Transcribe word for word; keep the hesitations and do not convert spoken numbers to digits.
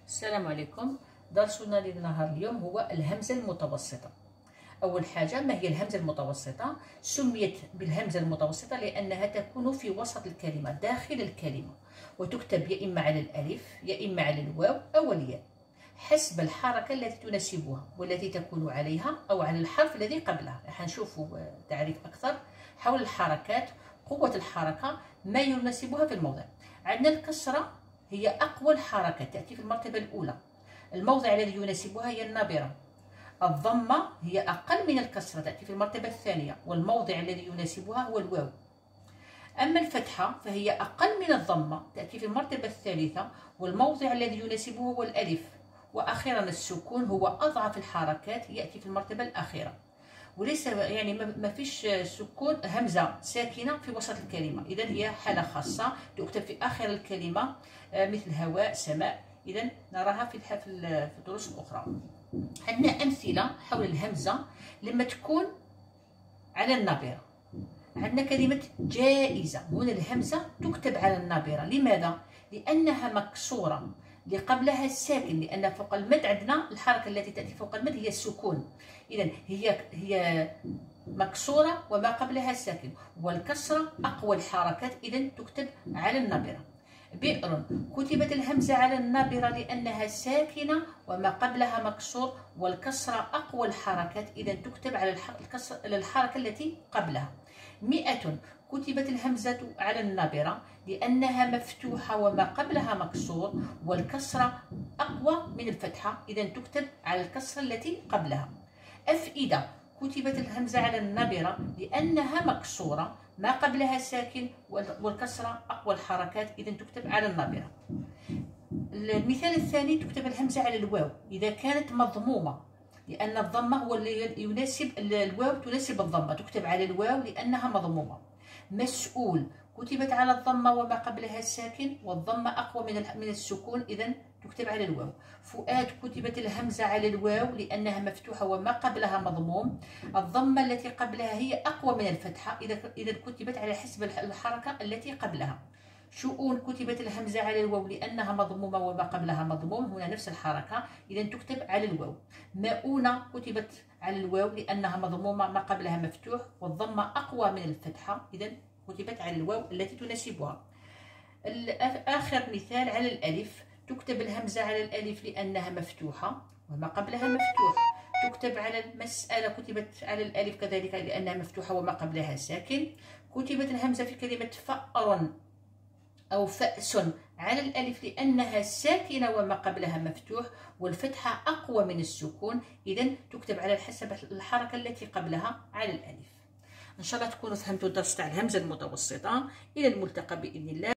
السلام عليكم. درسنا للنهار اليوم هو الهمزة المتوسطة. أول حاجة، ما هي الهمزة المتوسطة؟ سميت بالهمزة المتوسطة لأنها تكون في وسط الكلمة داخل الكلمة، وتكتب يا إما على الألف يا إما على الواو أو الياء حسب الحركة التي تناسبها والتي تكون عليها أو على الحرف الذي قبلها. راح نشوف تعريف أكثر حول الحركات، قوة الحركة، ما يناسبها في الموضع. عندنا الكسرة هي أقوى الحركة، تأتي في المرتبة الأولى. الموضع الذي يناسبها هي النابرة. الضمة هي أقل من الكسرة، تأتي في المرتبة الثانية، والموضع الذي يناسبها هو الواو. أما الفتحة فهي أقل من الضمة، تأتي في المرتبة الثالثة، والموضع الذي يناسبه هو الألف. وأخيرا السكون هو أضعف الحركات، يأتي في المرتبة الأخيرة. وليس يعني ما فيش سكون همزة ساكنة في وسط الكلمة، إذا هي حالة خاصة تكتب في آخر الكلمة، مثل هواء، سماء. إذا نراها في في الدروس الأخرى. عندنا أمثلة حول الهمزة لما تكون على النابرة. عندنا كلمة جائزة، هنا الهمزة تكتب على النابرة. لماذا؟ لأنها مكسورة، اللي قبلها الساكن، لأن فوق المد عندنا الحركة التي تأتي فوق المد هي السكون. إذا هي هي مكسورة وما قبلها ساكن، والكسرة أقوى الحركات، إذا تكتب على النابرة. بئر، كتبت الهمزة على النابرة لأنها ساكنة وما قبلها مكسور، والكسرة أقوى الحركات، إذا تكتب على الحركة التي قبلها. مئة، كتبت الهمزة على النابرة لأنها مفتوحة وما قبلها مكسور، والكسرة أقوى من الفتحة، إذا تكتب على الكسرة التي قبلها. أفئدة، كتبت الهمزة على النابرة لأنها مكسورة ما قبلها ساكن، والكسرة أقوى الحركات، إذا تكتب على النابرة. المثال الثاني، تكتب الهمزة على الواو إذا كانت مضمومة، لأن الضمة هو اللي يناسب الواو، تناسب الضمة، تكتب على الواو لأنها مضمومة. مسؤول، كتبت على الضمة وما قبلها ساكن، والضمة أقوى من من السكون، إذا تكتب على الواو. فؤاد، كتبت الهمزة على الواو لأنها مفتوحة وما قبلها مضموم، الضمة التي قبلها هي أقوى من الفتحة، إذا إذا كتبت على حسب الحركة التي قبلها. شؤون، كتبت الهمزة على الواو لأنها مضمومة وما قبلها مضموم، هنا نفس الحركة، إذا تكتب على الواو. مؤونة، كتبت على الواو لأنها مضمومة ما قبلها مفتوح، والضمة أقوى من الفتحة، إذا كتبت على الواو التي تناسبها. آخر مثال على الألف، تكتب الهمزة على الألف لأنها مفتوحة وما قبلها مفتوح. تكتب على المسألة، كتبت على الألف كذلك لأنها مفتوحة وما قبلها ساكن. كتبت الهمزة في كلمة فأر أو فأس على الألف لأنها ساكنة وما قبلها مفتوح، والفتحة أقوى من السكون، إذا تكتب على حسب الحركة التي قبلها على الألف. إن شاء الله تكونوا فهمتوا الدرس تاع الهمزة المتوسطة. إلى الملتقى بإذن الله.